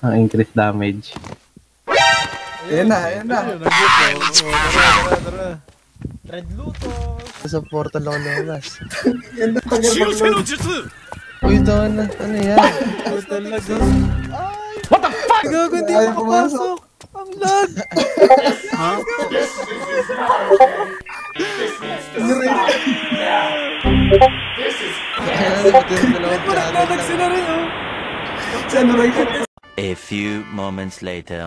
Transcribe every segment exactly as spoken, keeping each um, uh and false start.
ang increased damage. Ayan na, ayan na. Tara, tara. Red Luto. Sa portal ako lumabas. Yan na tagal mag-load. Uy, doon na. Ano yan? Portal na go. Ay! What the fuck? Gago, hindi Ayaw makapasok. Ang lag. Ha? Nagdadag sila rin, oh. Ano rin? A few moments later.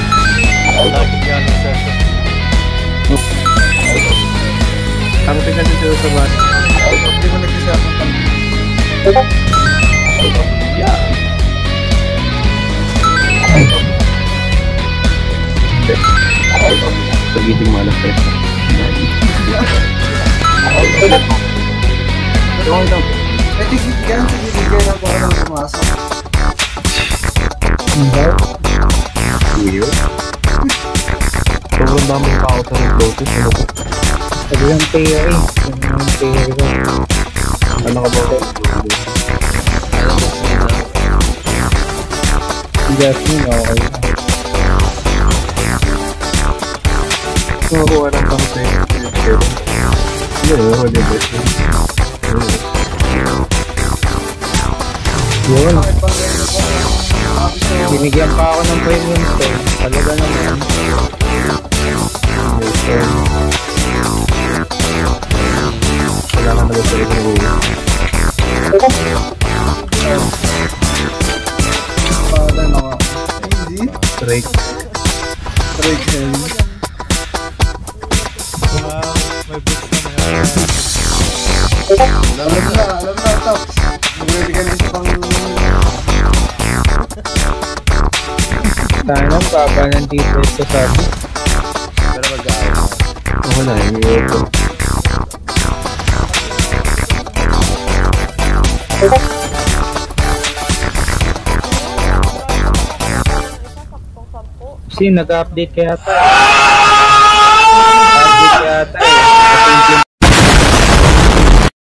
Ang tingnan dito sa bus. Hindi mo nag-isapan pa. Yeah. Pagiting mo alas peso. Ito ito. Eh, tigigyan, tigigyan ako ng pumasok. Weird. Sobrang daming tao sa Lotus. Ano ko? Sabi yung pair eh. Yung pair ko. Ano ka ba? Jasmine, okay. Nakakuha ng pang sa'yo. Hindi, huli ba? Yun. Binigyan pa ako ng premium stone. Talaga naman. Kailangan na ba sa'yo ng huli? Para na ako. Hindi. Straight. Straight hell. Wow, may boots na mga. Alam na, alam na, Tops. Mag-ready ka na isa pang... Sana baba ng D P S sa sabi. Pero mag-aaw. Ako na, yung ito. Kasi nag-update kaya tayo.